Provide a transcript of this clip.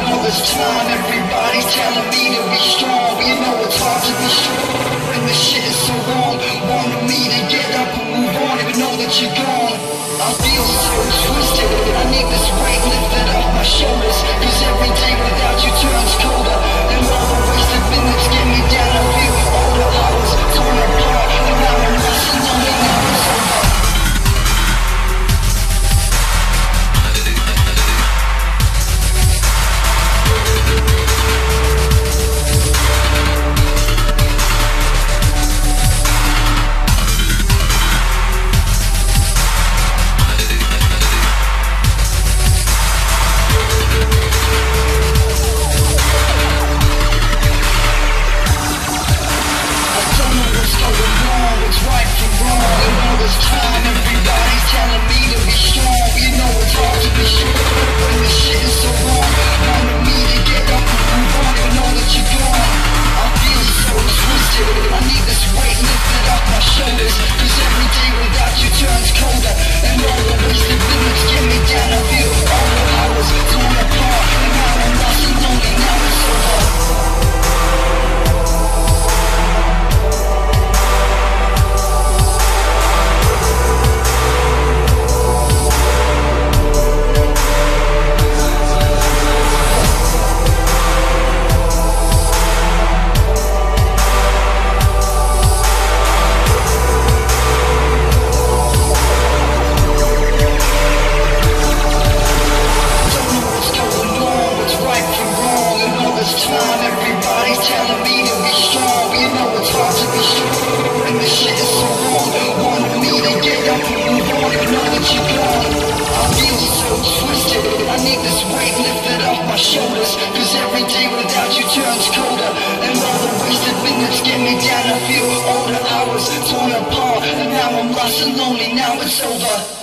all this time everybody's telling me to be strong. You know it's hard to be strong and this shit is so wrong. Wanted me to get up and move on, even know that you're gone. I feel so twisted, I need this weight lifted off my shoulders, cause every day without you turns colder, and all the wasted minutes get me down. I feel all the hours torn apart, and now I'm lost and lonely, now it's over. Get me down, I feel all the hours torn apart, and now I'm lost and lonely, now it's over.